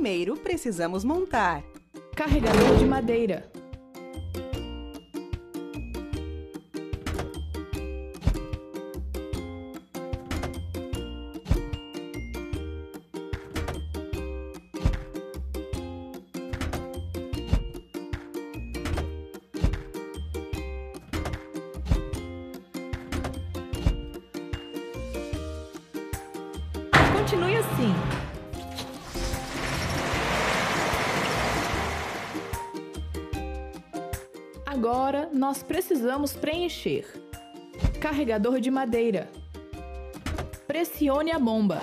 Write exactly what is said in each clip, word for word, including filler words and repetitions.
Primeiro, precisamos montar carregador de madeira, continue assim. Agora, nós precisamos preencher. Carregador de madeira. Pressione a bomba.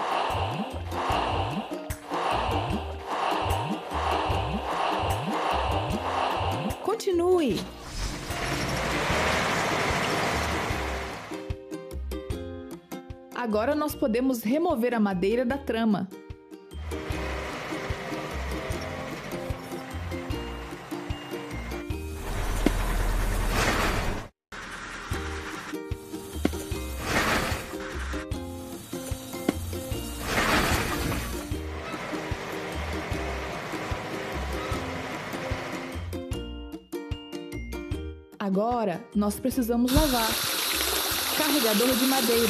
Continue. Agora nós podemos remover a madeira da trama. Agora, nós precisamos lavar. Carregador de madeira.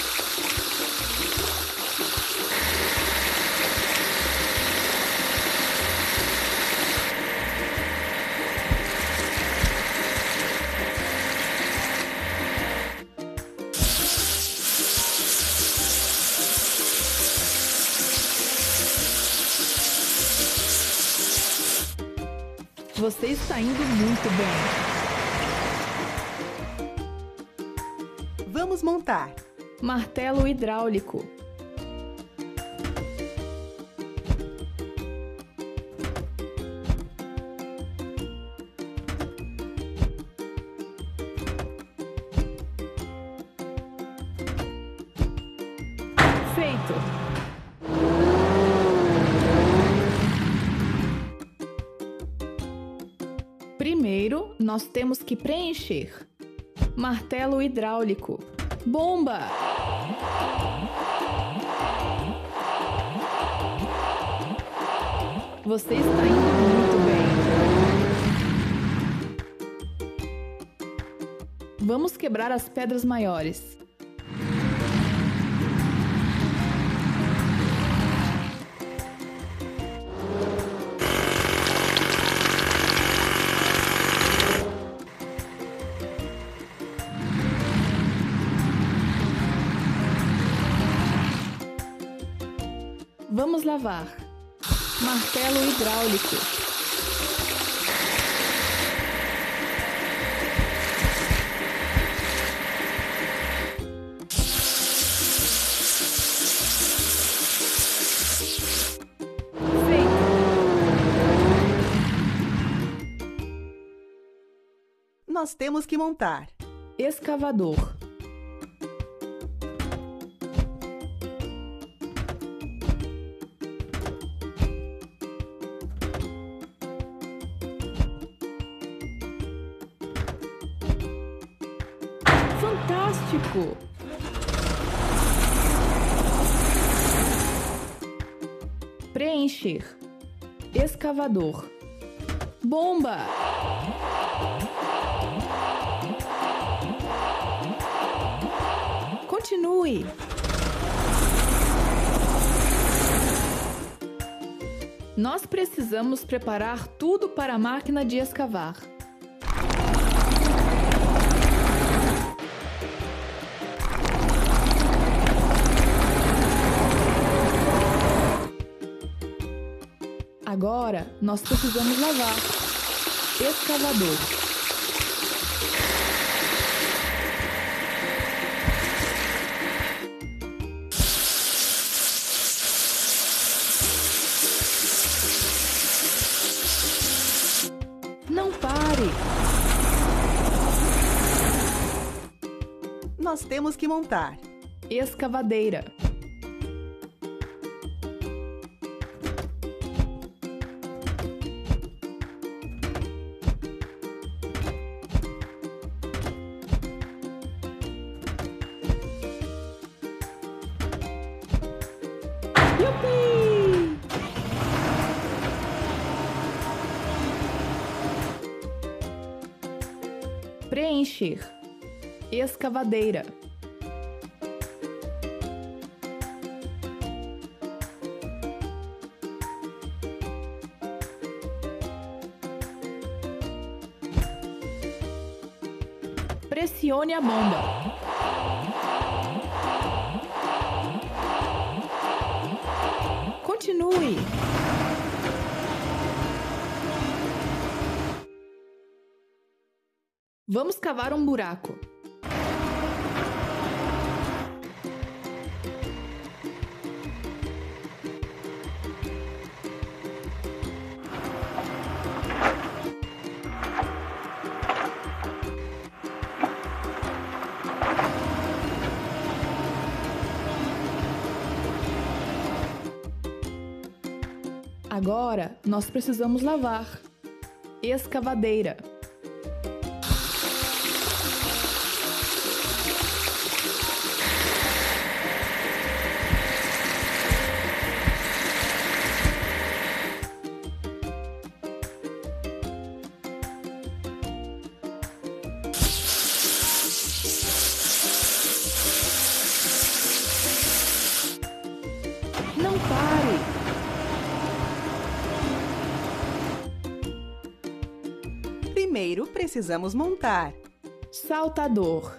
Você está indo muito bem. Vamos montar martelo hidráulico, feito. Primeiro, nós temos que preencher. Martelo hidráulico. Bomba! Você está indo muito bem. Vamos quebrar as pedras maiores. Vamos lavar. Martelo hidráulico. Feito. Nós temos que montar escavador. Fantástico! Preencher. Escavador. Bomba! Continue. Nós precisamos preparar tudo para a máquina de escavar. Agora, nós precisamos lavar. Escavador. Não pare! Nós temos que montar escavadeira. Yupi! Preencher. Escavadeira. Pressione a bomba. Continue. Vamos cavar um buraco. Agora, nós precisamos lavar. Escavadeira. Não pare! Primeiro, precisamos montar. Saltador.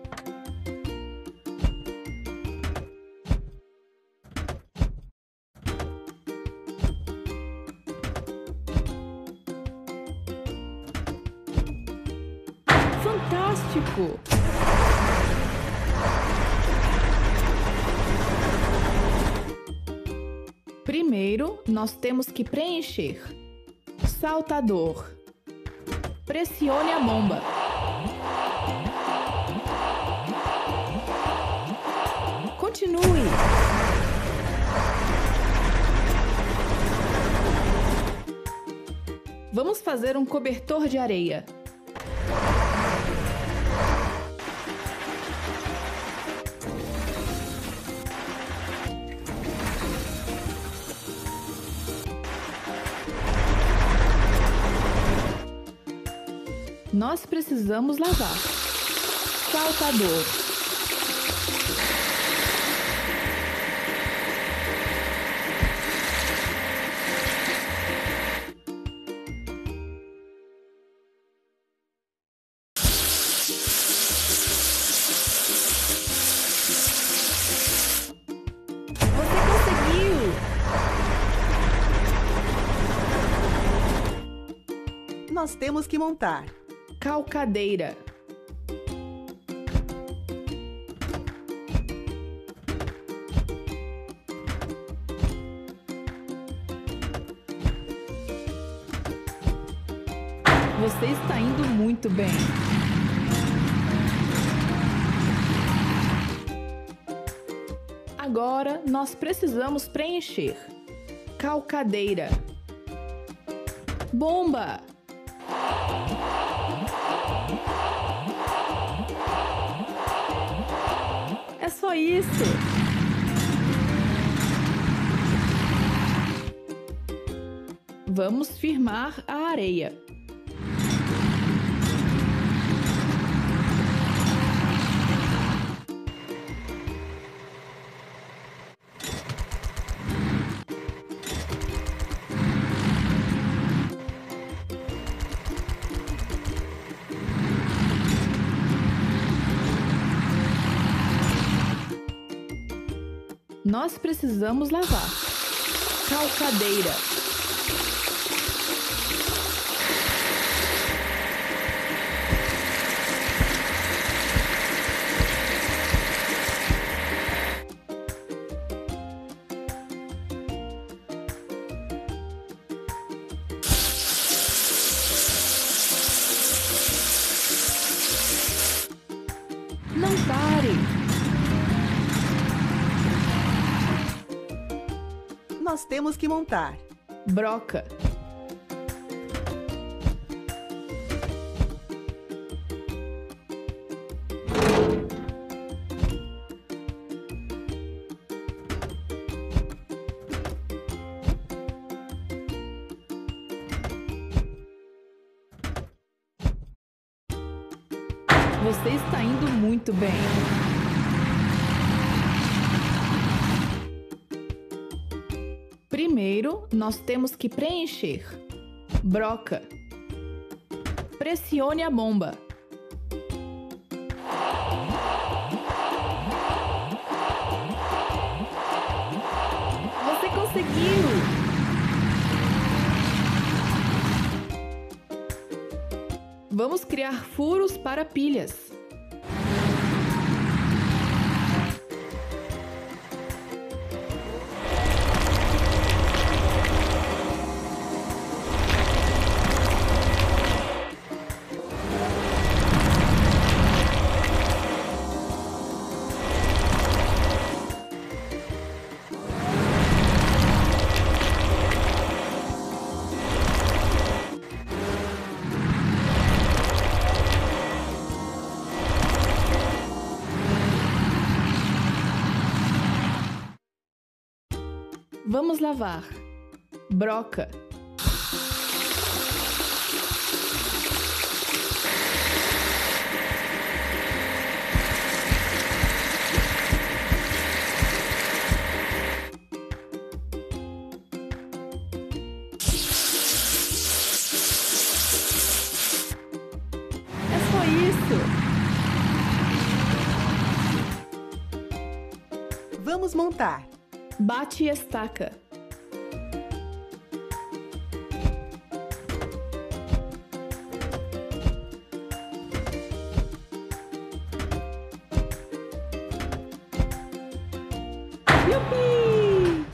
Fantástico! Primeiro, nós temos que preencher. Saltador. Pressione a bomba. Continue. Vamos fazer um cobertor de areia. Nós precisamos lavar. Saltador. Você conseguiu! Nós temos que montar. Calcadeira. Você está indo muito bem. Agora nós precisamos preencher. Calcadeira. Bomba. É só isso. Vamos firmar a areia. Nós precisamos lavar. Calcadeira. Não pare! Nós temos que montar. Broca. Você está indo muito bem. Primeiro, nós temos que preencher. Broca. Pressione a bomba. Você conseguiu! Vamos criar furos para pilhas. Vamos lavar. Broca. É só isso. Vamos montar. Bate e estaca. Yupi!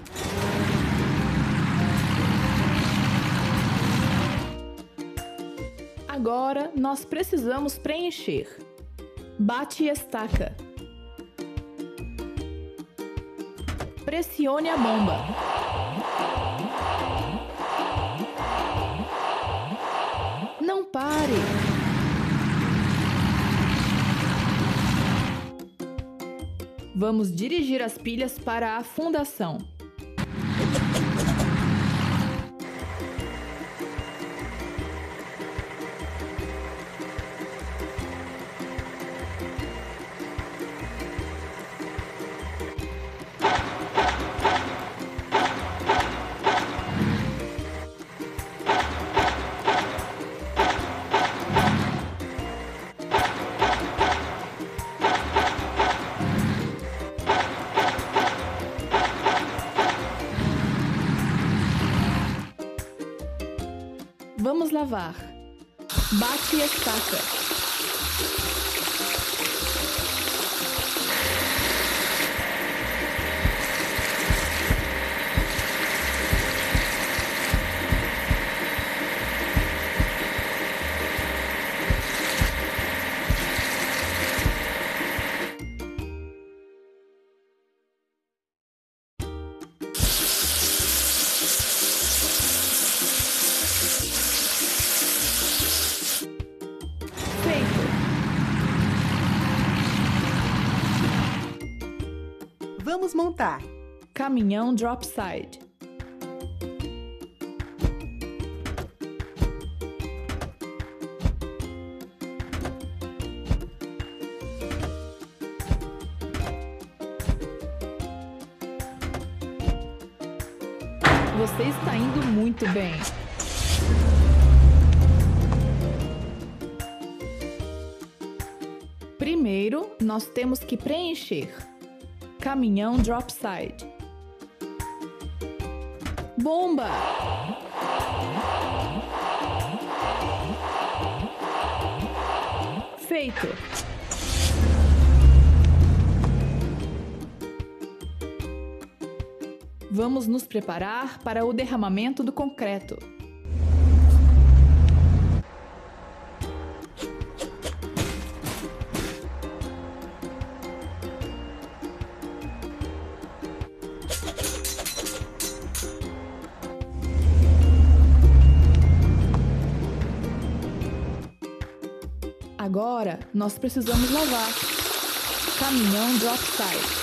Agora nós precisamos preencher. Bate e estaca. Pressione a bomba. Não pare. Vamos dirigir as pilhas para a fundação. Vamos lavar. Bate e estaca. Vamos montar. Caminhão dropside. Você está indo muito bem. Primeiro, nós temos que preencher. Caminhão dropside. Bomba! Feito! Vamos nos preparar para o derramamento do concreto. Agora, nós precisamos lavar. Caminhão dropside.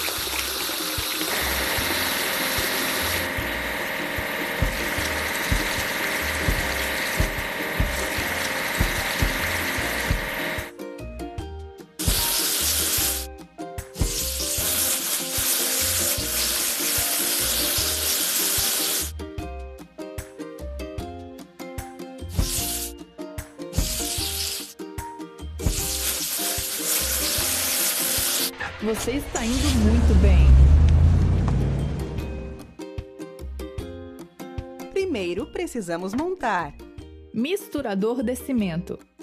Você está indo muito bem. Primeiro precisamos montar Misturador de cimento.